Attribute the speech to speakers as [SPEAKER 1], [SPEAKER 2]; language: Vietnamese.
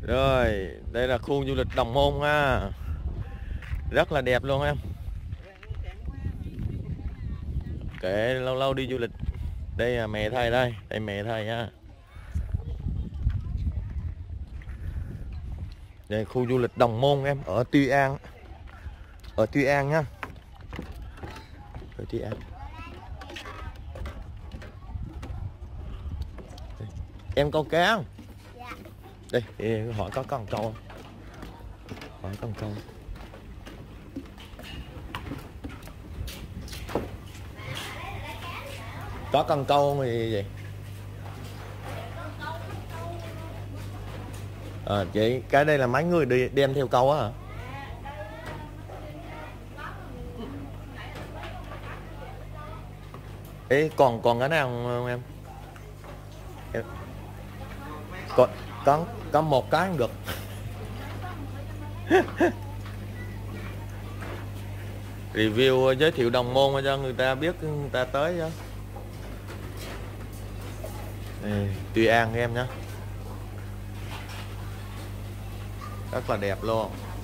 [SPEAKER 1] Rồi, đây là khu du lịch Đồng Môn ha. Rất là đẹp luôn em. Kể lâu lâu đi du lịch. Đây là mẹ thầy đây, đây mẹ thầy nha. Đây khu du lịch Đồng Môn em, ở Tuy An. Ở Tuy An nha. Ở Tuy An. Đây. Em câu cá không?
[SPEAKER 2] Dạ.
[SPEAKER 1] Đây, hỏi có con câu không? Hỏi con câu. Có con câu không thì gì? Chị, cái đây là mấy người đi đem theo câu á hả? Ê, còn cái nào không em? Có một cái không được. Review giới thiệu Đồng Môn cho người ta biết, người ta tới chứ. Tuy An em nhé, rất là đẹp luôn.